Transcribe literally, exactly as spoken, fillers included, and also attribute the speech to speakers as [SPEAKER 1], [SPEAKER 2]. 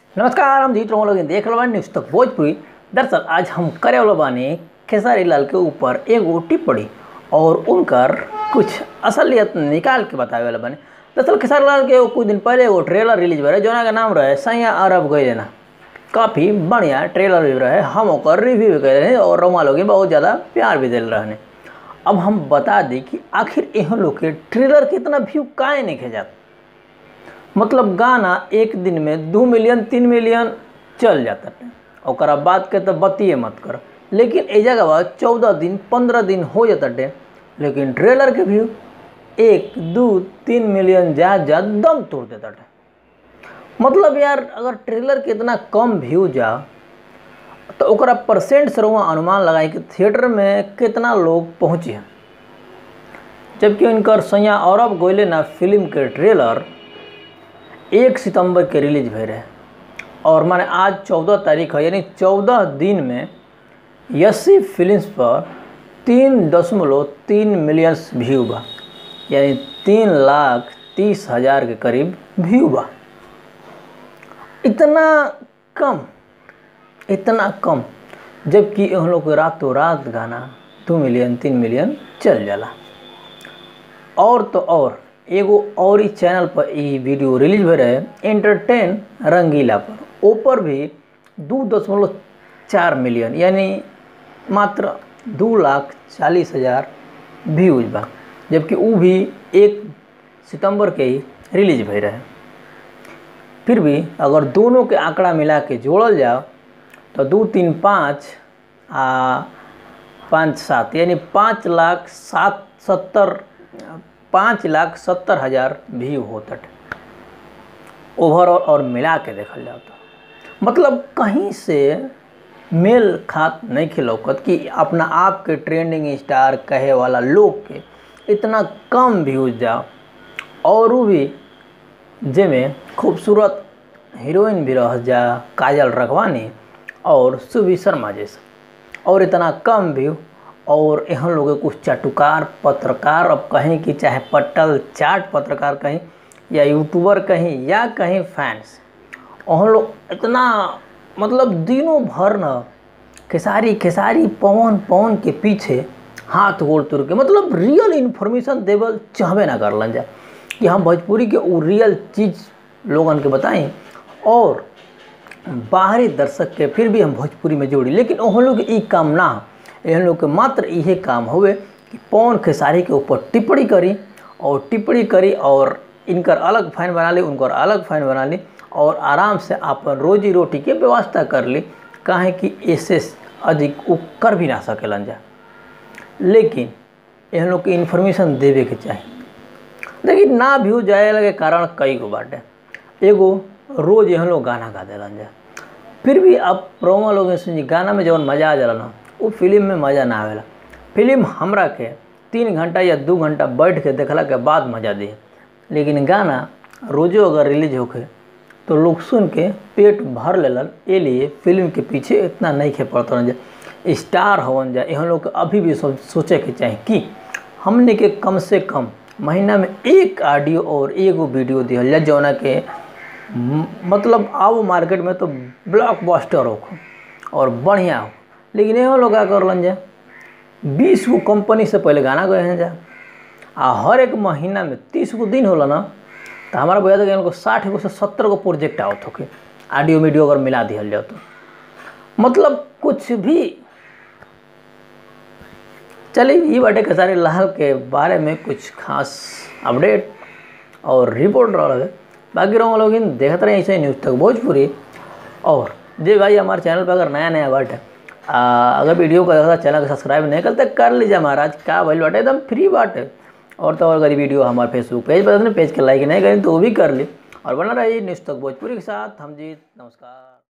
[SPEAKER 1] नमस्कार, हम जीत लोग देख रहे बानी न्यूज़ तक भोजपुरी। दरअसल आज हम करे वाला बानी खेसारी लाल के ऊपर एगो टिप्पणी और उनकर कुछ असलियत निकाल के बतावे वाला बानी। दरअसल खेसारी लाल के कुछ दिन पहले एगो ट्रेलर रिलीज भरे जोना का नाम रहे सैया अरब गइले ना। काफ़ी बढ़िया ट्रेलर भी रहे, हम ओकर रिव्यू भी करे और रोमा लोग बहुत ज़्यादा प्यार भी दिल रहे। अब हम बता दी कि आखिर एह लोग के ट्रेलर कितना व्यू काहे नहीं खेजात। मतलब गाना एक दिन में दो मिलियन तीन मिलियन चल जाता है और बात के तो बतिए मत कर, लेकिन ए जगह बाद चौदह दिन पंद्रह दिन हो जाता है, लेकिन ट्रेलर के व्यू एक दो तीन मिलियन जा जा दम तोड़ देता है। मतलब यार अगर ट्रेलर के इतना कम व्यू जा तो ओकरा परसेंट से रुआ अनुमान लगाए कि थिएटर में कितना लोग पहुँचे हैं। जबकि उनकर सैया अरब गइले ना फिल्म के ट्रेलर एक सितंबर के रिलीज भे रहे और माने आज चौदह तारीख है, यानी चौदह दिन में यसी फिल्म्स पर तीन दशमलव तीन मिलियन व्यू बा, यानी तीन लाख तीस हजार के करीब व्यू बा। इतना कम इतना कम जबकि हम लोग रातों रात गाना दो मिलियन तीन मिलियन चल जाला। और तो और एगो और ही चैनल पर ये वीडियो रिलीज हो रहे एंटरटेन रंगीला पर, ऊपर भी दो दशमलव चार मिलियन यानी मात्र दो लाख चालीस हजार व्यूज बा, जबकि वो भी एक सितंबर के ही रिलीज भे रहे। फिर भी अगर दोनों के आंकड़ा मिला के जोड़ल जाओ तो दो तीन पाँच आ पाँच सात यानी पाँच लाख सात सत्तर पाँच लाख सत्तर हजार व्यू होता है ओवरऑल। और मिला के देखल जाओ तो मतलब कहीं से मेल खात नहीं खिलौकत कि अपना आप के ट्रेंडिंग स्टार कहे वाला लोग के इतना कम व्यूज जाओ, और वो भी जिसमें खूबसूरत हीरोइन भी रह जा काजल रखवानी और सुबी शर्मा जैसा, और इतना कम व्यू। और यहाँ लोग कुछ चाटुकार पत्रकार अब कहीं कि चाहे पटल चाट पत्रकार कहीं या यूट्यूबर कहीं या कहीं फैंस, वहाँ लोग इतना मतलब दिनों भर न खेसारी खेसारी पवन पवन के पीछे हाथ गोड़ तुर के मतलब रियल इन्फॉर्मेशन देवल चाहबे ना कर लन जा कि हम भोजपुरी के वो रियल चीज़ लोगन के बताएं और बाहरी दर्शक के फिर भी हम भोजपुरी में जोड़ी। लेकिन वहाँ लोग ई काम ना, इन लोग के मात्र यही काम हुए कि पवन खेसारी के ऊपर टिप्पणी करी और टिप्पणी करी और इनकर अलग फैन बना ली, उनकर अलग फैन बना ली और आराम से अपन रोजी रोटी के व्यवस्था कर ली। काहे कि इससे अधिक वो कर भी ना सकेलन जा, लेकिन इन लोग के इन्फॉर्मेशन देवे के चाहिए। लेकिन ना व्यू जाए लगे कारण कई गो बाटे। एगो रोज़ यहाँ लोग गाना गा देलन जा, फिर भी अब प्रोमो लोग सुनी गाना में जब मज़ा आ जाला ना वो फिल्म में मज़ा ना आवेला। फिल्म हमरा के तीन घंटा या दो घंटा बैठ के देखला के बाद मज़ा दी, लेकिन गाना रोज़ो अगर रिलीज होके तो लोग सुन के पेट भर लेलन। ये लिए फिल्म के पीछे इतना नहीं खे पड़ता जा स्टार हवन जा। यहाँ लोग अभी भी सब सोचे के चाहिए कि हमने के कम से कम महीना में एक ऑडियो और एगो वीडियो दिहल जा जौना के मतलब आओ मार्केट में तो ब्लॉकबस्टर हो और बढ़िया हो। लेकिन ये लोग क्या कर लन जा बीस गो कंपनी से पहले गाना गए हैं जा आ हर एक महीना में तीस गो दिन होला ना, तो हमारा भैया तो इनको साठ गो से सत्तर गो प्रोजेक्ट आवत होके ऑडियो वीडियो अगर मिला दिया जाओ तो मतलब कुछ भी। चलिए ये बाटे खेसारी लाल के बारे में कुछ खास अपडेट और रिपोर्ट रहा है। बाकी रहो लोग देखते रहे ऐसे न्यूज़ तक भोजपुरी। और जे भाई हमारे चैनल पर अगर नया नया बात है अगर वीडियो को देखा चैनल को सब्सक्राइब नहीं करते कर लीजिए महाराज, क्या भाई बाटे एकदम फ्री बात है। और तो और अगर वीडियो हमारे फेसबुक पेज पर पेज के लाइक नहीं करें तो वो भी कर ली और बना रही न्यूज़ तक भोजपुरी के साथ। हम जीत, नमस्कार।